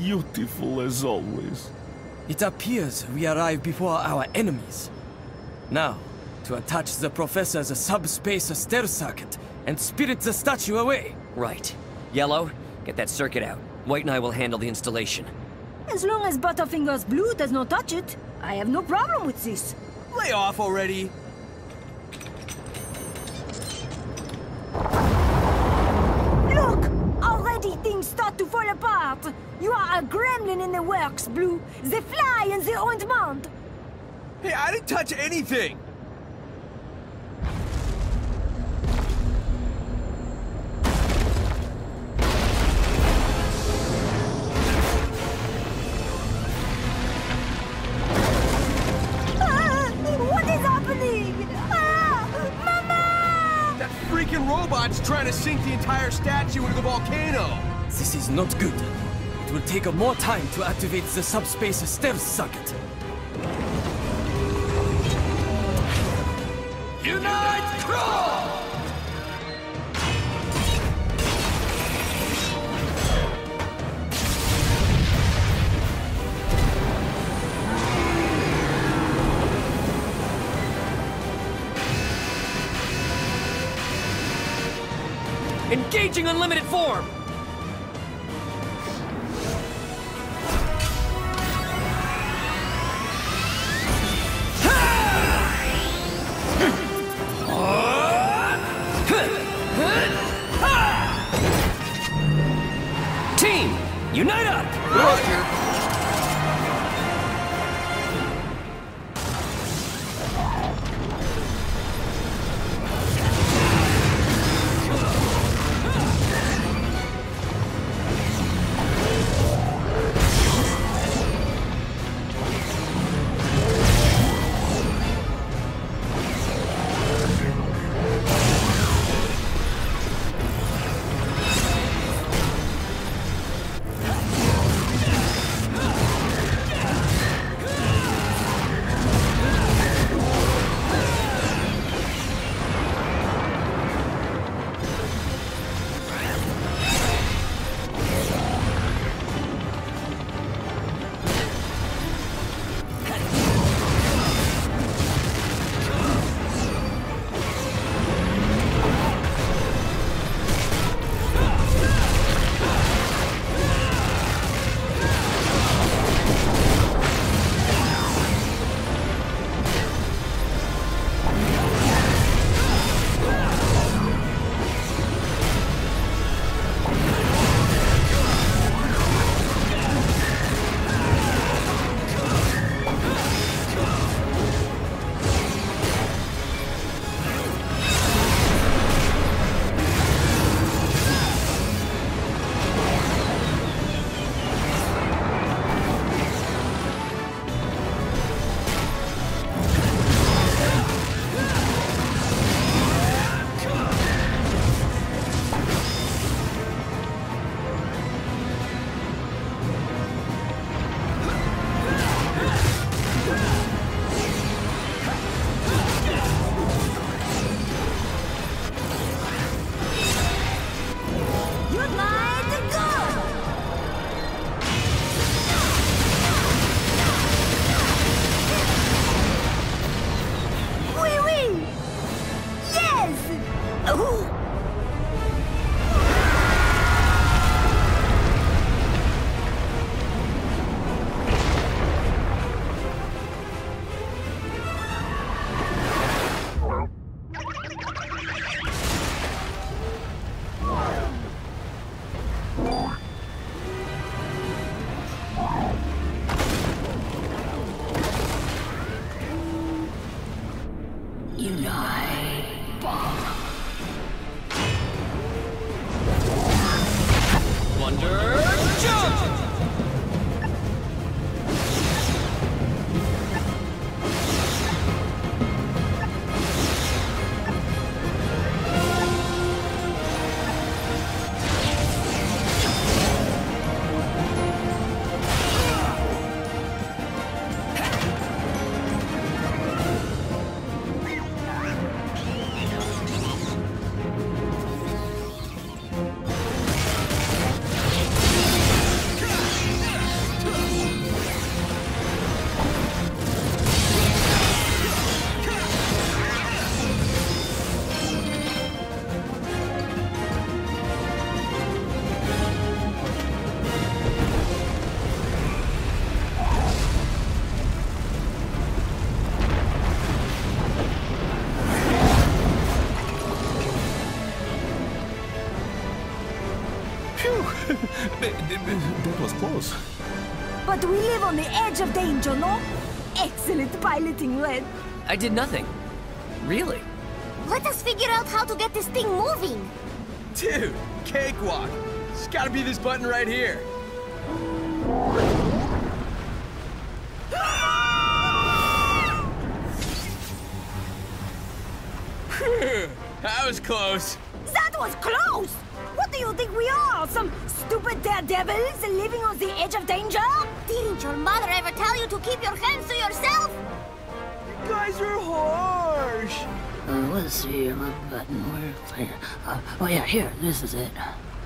beautiful as always. It appears we arrive before our enemies. Now, to attach the Professor's subspace stair circuit and spirit the statue away. Right. Yellow, get that circuit out. White and I will handle the installation. As long as Butterfingers Blue does not touch it, I have no problem with this. Lay off already! Look! Already things start to fall apart! You are a gremlin in the works, Blue. The fly in the ointment! Hey, I didn't touch anything! What is happening? Mama! That freaking robot's trying to sink the entire statue into the volcano! This is not good. It will take more time to activate the subspace stair circuit. Unite, crawl! Engaging unlimited form! Team, unite up! Roger. Phew! That was close. But we live on the edge of danger, no? Excellent piloting, Red. I did nothing. Really? Let us figure out how to get this thing moving. Dude, cakewalk. It's gotta be this button right here. Phew, that was close. That was close! What do you think we are? Some stupid daredevils living on the edge of danger? Didn't your mother ever tell you to keep your hands to yourself? You guys are harsh. Let's see, my button, where's here? Oh yeah, here, this is it.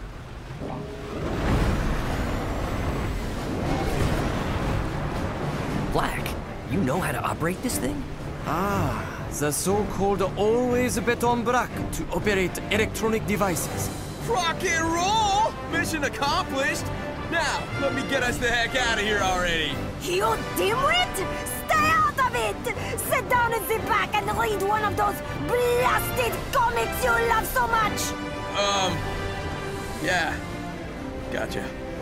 Black, you know how to operate this thing? The so-called always bet on Brack to operate electronic devices. Rock and roll! Mission accomplished! Now, let me get us the heck out of here already! You dimwit! Stay out of it! Sit down in the back and read one of those blasted comics you love so much! Yeah. Gotcha.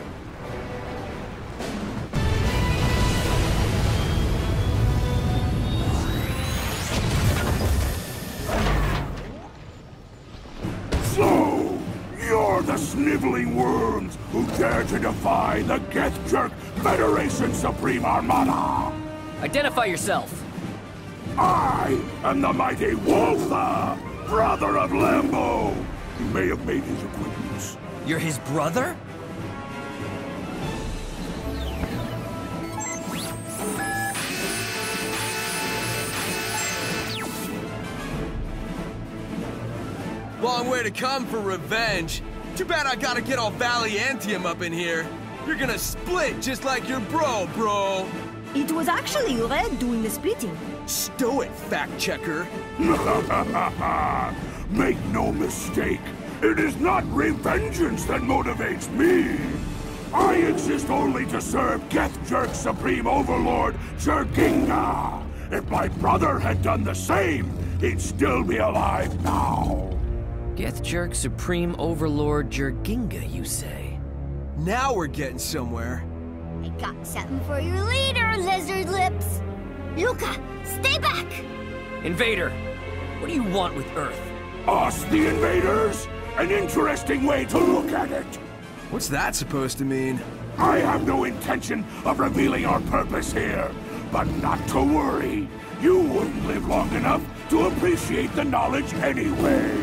So, you're the sniveling worms who dare to defy the Geth Jerk Federation Supreme Armada! Identify yourself. I am the mighty Wolfa, brother of Lambo! You may have made his acquaintance. You're his brother? Long way to come for revenge. Too bad I gotta get all Valiantium up in here. You're gonna split just like your bro. It was actually Red doing the splitting. Stow it, fact checker. Make no mistake, it is not revengeance that motivates me. I exist only to serve Geth Jerk Supreme Overlord Jerginga. If my brother had done the same, he'd still be alive now. Geth Jerk Supreme Overlord Jerginga, you say? Now we're getting somewhere. I got something for your leader, Lizard Lips. Luca, stay back! Invader, what do you want with Earth? Us, the invaders? An interesting way to look at it. What's that supposed to mean? I have no intention of revealing our purpose here, but not to worry. You wouldn't live long enough to appreciate the knowledge anyway.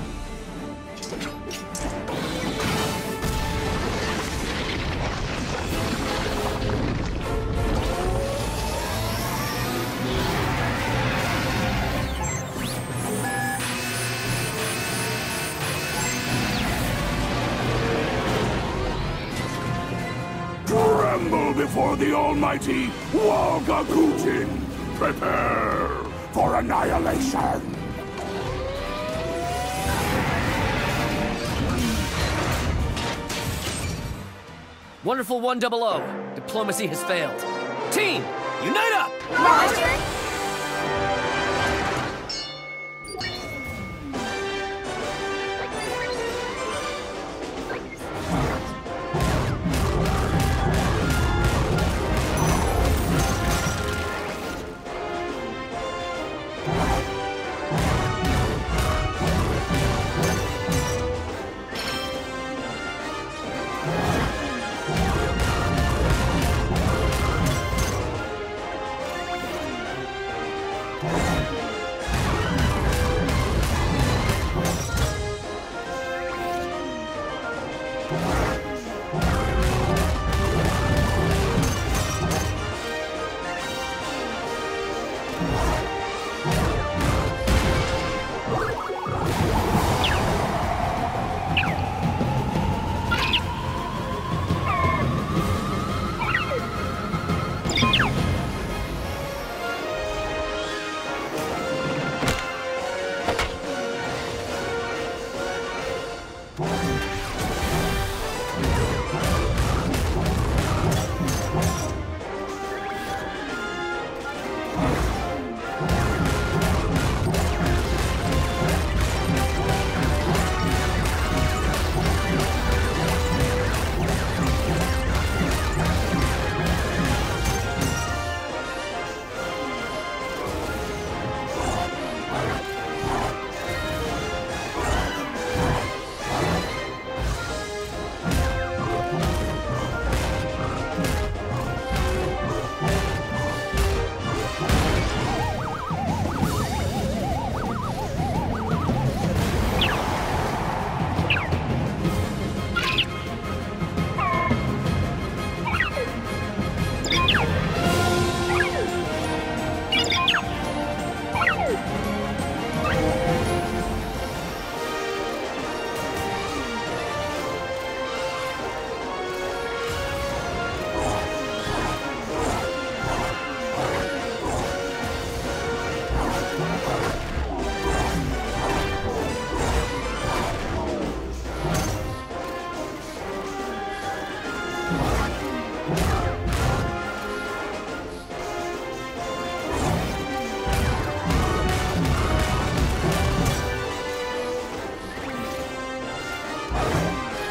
Tremble before the almighty Walgakutin! Prepare for annihilation! Wonderful 100. Diplomacy has failed. Team, unite up! Roger!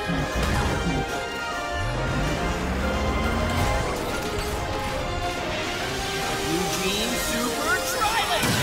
Eugene Super Trilink!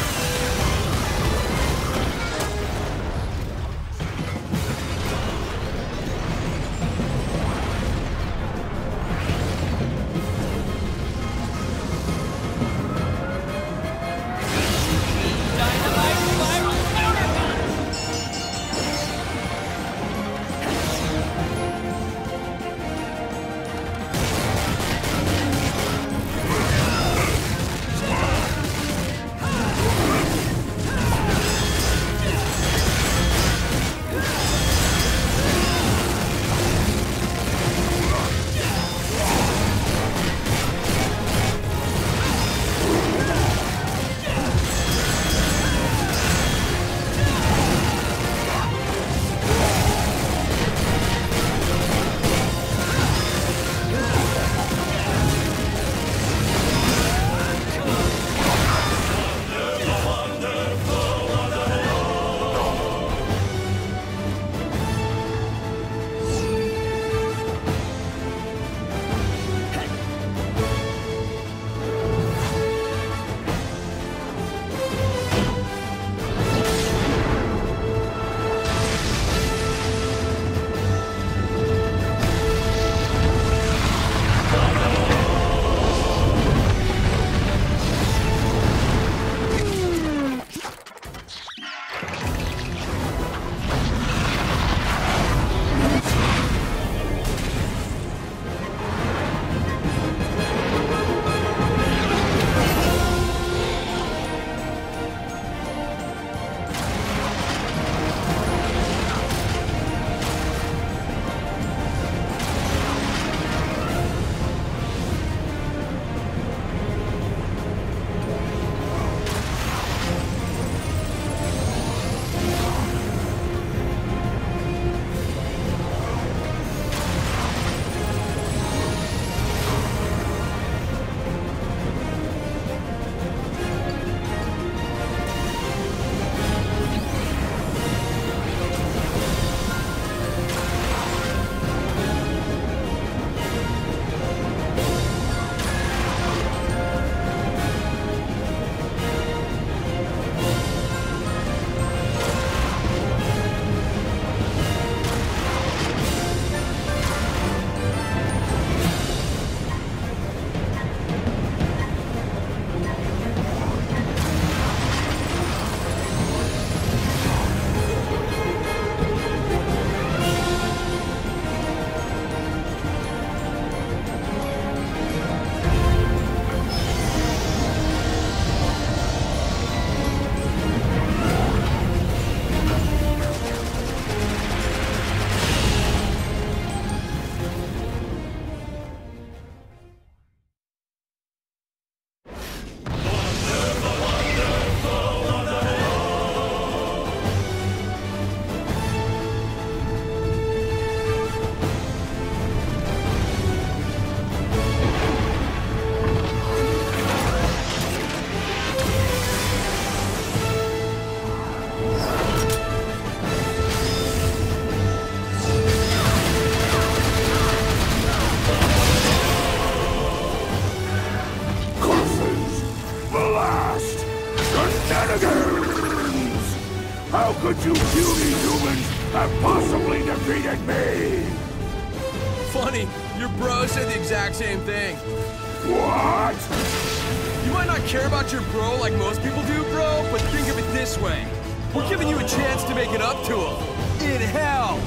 How could you puny humans have possibly defeated me? Funny, your bro said the exact same thing. What? You might not care about your bro like most people do, bro, but think of it this way. We're giving you a chance to make it up to him. In hell!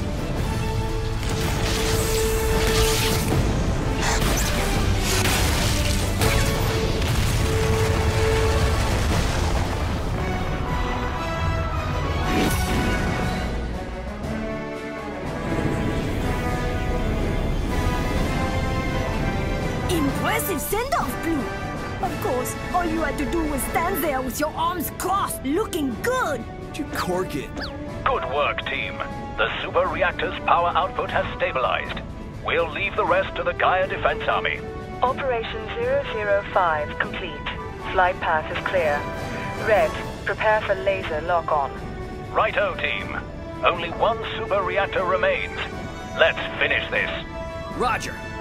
Impressive send-off, Blue! Of course, all you had to do was stand there with your arms crossed, looking good! You cork it. Good work, team. The super reactor's power output has stabilized. We'll leave the rest to the Gaia Defense Army. Operation 005 complete. Flight path is clear. Red, prepare for laser lock-on. Righto, team. Only one super reactor remains. Let's finish this. Roger.